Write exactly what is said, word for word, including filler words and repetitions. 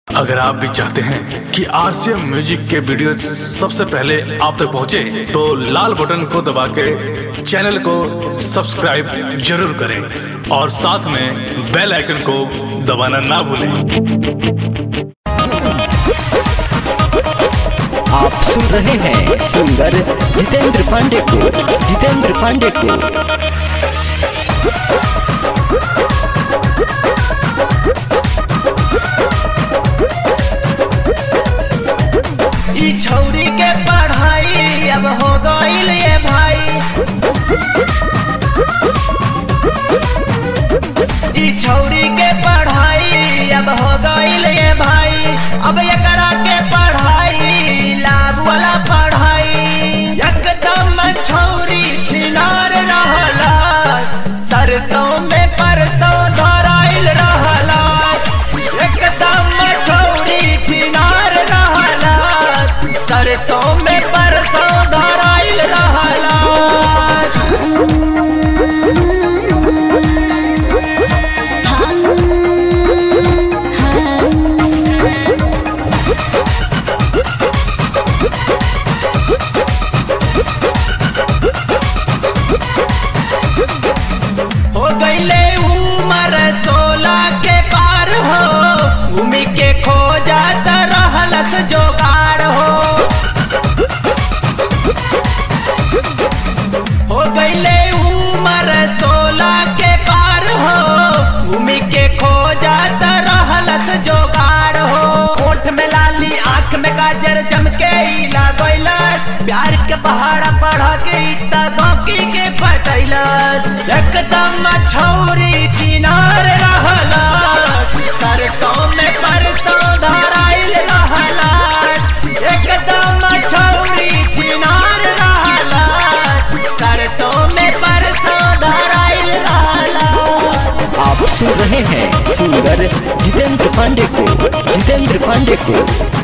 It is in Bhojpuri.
अगर आप भी चाहते हैं कि आरसीएम म्यूजिक के वीडियो सबसे पहले आप तक पहुंचे, तो लाल बटन को दबा के चैनल को सब्सक्राइब जरूर करें और साथ में बेल आइकन को दबाना ना भूलें। आप सुन रहे हैं सिंगर जितेंद्र पांडे को जितेंद्र पांडे को छौरी के पढ़ाई अब हो गईल ये भाई, ई छौरी के पढ़ाई अब हो गईल ये भाई। अब एकरा के पढ़ाई लाभ वाला पढ़ाई, एकदम छौरी छिनार रहला, सरसों में परसों धराइल रहला, एकदम छौरी छिनार रहला, सरसों में परसों धराइल रहला। हो गईले उमर सोलह के पार हो, भूमि के खो जाता रहलस जोगाड़ हो। हो गईले उमर सोलह के पार हो, भूमि के खो जाता रहलस जोगाड़ हो। होठ में लाली आँख में गाजर चमके लागैलस, प्यार के पहाड़ा पढ़ के इतना गौकी के पटैलस, एकदम छौरी चिनार रहला, सरसों में परसों धराइल रहला, एकदम छौरी चिनार रहला, सरसों में परसों धराइल रहला। आप सुन रहे हैं सिंगर जितेंद्र पांडे को जितेंद्र पांडे को